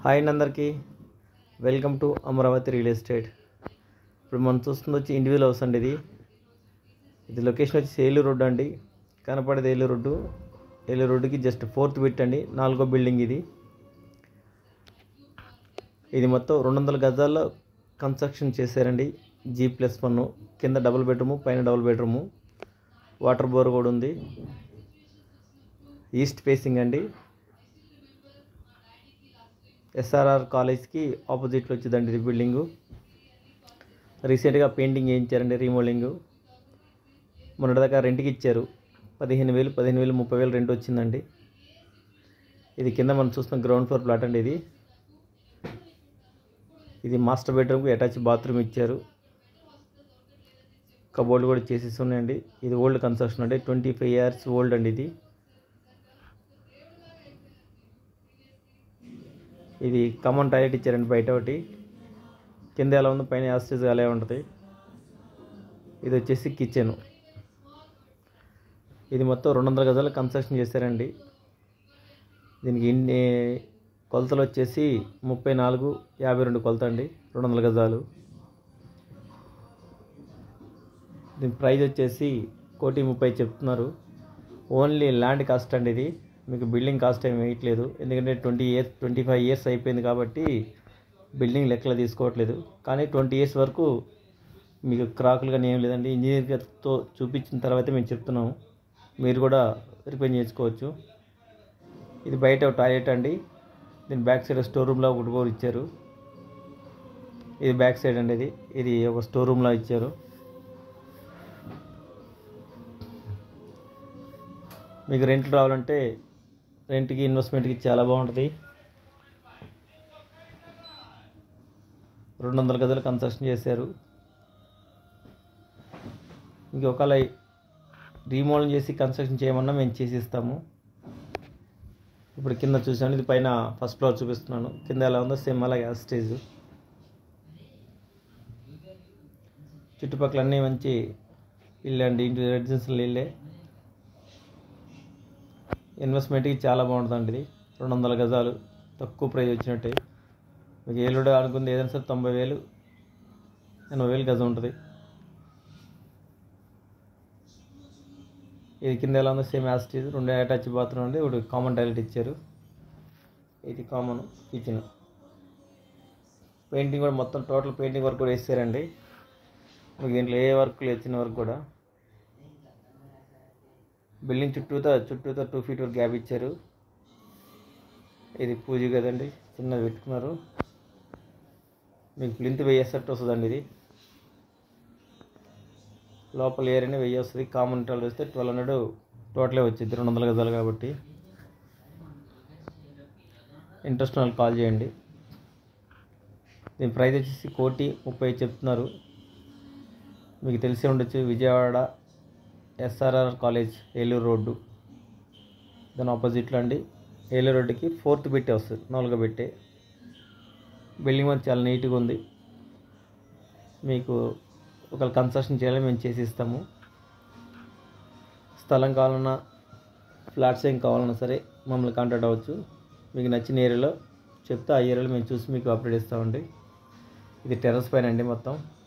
Hi అండి అందరికీ welcome to Amaravati real estate. ఇప్పుడు మనం చూస్తుంది వచ్చి ఇండివిజువల్ హౌస్ అండి. ఇది లొకేషన్ వచ్చి ఏలూరు రోడ్డు అండి. కనపడేది ఏలూరు రోడ్డుకి జస్ట్ 4th బిట్ అండి, 4వ బిల్డింగ్ ఇది. ఇది మొత్తం 200 గజాల్లో కన్స్ట్రక్షన్ చేశారండి. G+1 కింద డబుల్ బెడ్రూము, పైన డబుల్ బెడ్రూము, వాటర్ బోర్ కూడా ఉంది. ఈస్ట్ ఫేసింగ్ అండి. SRR కాలేజ్కి ఆపోజిట్లో వచ్చిందండి ఇది బిల్డింగు. రీసెంట్గా పెయింటింగ్ వేయించారండి, రీమోడలింగు. మొన్నటిదాకా రెంట్కి ఇచ్చారు. 15,000, 30,000 రెంట్ వచ్చిందండి. ఇది కింద మనం చూస్తున్న గ్రౌండ్ ఫ్లోర్ ప్లాట్ అండి. ఇది మాస్టర్ బెడ్రూమ్కి అటాచ్ బాత్రూమ్ ఇచ్చారు. కబోర్డ్ కూడా చేసేసి ఉన్నాయండి. ఇది ఓల్డ్ కన్స్ట్రక్షన్ అండి, 25 years ఓల్డ్ అండి. ఇది కామన్ టాయిలెట్ ఇచ్చారండి, బయట ఒకటి. కింద ఎలా ఉందో పైన యాస్టేజ్ అలాగే ఉంటుంది. ఇది వచ్చేసి కిచెన్. ఇది మొత్తం 200 గజాలు కన్స్ట్రక్షన్ చేశారండి. దీనికి ఇన్ని కొలతలు వచ్చేసి 34-52 కొలత అండి, 200 గజాలు. దీని ప్రైస్ వచ్చేసి 1,30,00,000 చెప్తున్నారు. ఓన్లీ ల్యాండ్ కాస్ట్ అండి ఇది, మీకు బిల్డింగ్ కాస్ట్ ఏమి వేయట్లేదు. ఎందుకంటే 25 years అయిపోయింది కాబట్టి బిల్డింగ్ లెక్కలు తీసుకోవట్లేదు. కానీ 20 years వరకు మీకు క్రాకులు కానీ ఏం లేదండి. ఇంజనీర్తో చూపించిన తర్వాత మేము చెప్తున్నాము, మీరు కూడా రిపేర్ చేసుకోవచ్చు. ఇది బయట టాయిలెట్ అండి. దీని బ్యాక్ సైడ్ స్టోర్ రూమ్లో ఒకటి కూడా ఇచ్చారు. ఇది బ్యాక్ సైడ్ అండి. ఇది ఒక స్టోర్ రూమ్లో ఇచ్చారు. మీకు రెంట్లు రావాలంటే రెంట్కి, ఇన్వెస్ట్మెంట్కి చాలా బాగుంటుంది. 200 గజాలు కన్స్ట్రక్షన్ చేశారు. ఇంకొకవేళ రీమోడల్ చేసి కన్స్ట్రక్షన్ చేయమన్నా మేము చేసి ఇస్తాము. ఇప్పుడు కింద చూసాను, ఇది పైన ఫస్ట్ ఫ్లోర్ చూపిస్తున్నాను. కింద ఎలా ఉందో సేమ్ అలాగే స్టేజ్. చుట్టుపక్కల అన్నీ మంచి ఇల్లు అండి, ఇంటి రెసిడెన్షియల్ ఇల్లే. ఇన్వెస్ట్మెంట్కి చాలా బాగుంటుందండి. ఇది 200 గజాలు తక్కువ ప్రైస్ వచ్చినట్టే. మీకు ఏలుడు అనుకుంది ఏదైనా సరే 90,000, 80,000 గజం ఉంటుంది. ఇది కింద ఎలా ఉందో సేమ్ యాస్టీజ్. 2 అటాచ్ బాత్రూమ్ అండి, ఒకటి కామన్ టాయిలెట్ ఇచ్చారు. ఇది కామన్ కిచెన్. పెయింటింగ్ కూడా మొత్తం టోటల్ పెయింటింగ్ వర్క్ కూడా వేసారండి. మీకు దీంట్లో ఏ వర్క్ లేదు, చిన్న వర్క్ కూడా. బిల్డింగ్ చుట్టూతో 2 feet వరకు గ్యాప్ ఇచ్చారు. ఇది పూజ కదండి, చిన్నది పెట్టుకున్నారు. మీకు ప్లింత్ వేసేటట్టు వస్తుందండి. ఇది లోపల ఏరియా 1000 వస్తుంది. కామన్ టాయిలెట్ వస్తే 1200 టోటలే వచ్చింది, 200 గజాలు కాబట్టి. ఇంట్రెస్ట్ వాళ్ళు కాల్ చేయండి. దీని ప్రైస్ వచ్చేసి 1,30,00,000 చెప్తున్నారు. మీకు తెలిసే ఉండొచ్చు, Vijayawada SRR college Eluru road, దాని ఆపోజిట్లో అండి. ఏలూరు రోడ్డుకి 4th బిట్టే వస్తుంది, 4వ బిట్టే. బిల్డింగ్ మాత్రం చాలా నీట్గా ఉంది. మీకు ఒక కన్స్ట్రక్షన్ చేయాలని మేము చేసి ఇస్తాము. స్థలం కావాలన్నా, ఫ్లాట్స్ ఏం కావాలన్నా సరే మమ్మల్ని కాంటాక్ట్ అవ్వచ్చు. మీకు నచ్చిన ఏరియాలో చెప్తే ఆ ఏరియాలో మేము చూసి మీకు అప్డేట్ ఇస్తామండి. ఇది టెర్రస్ పైన అండి మొత్తం.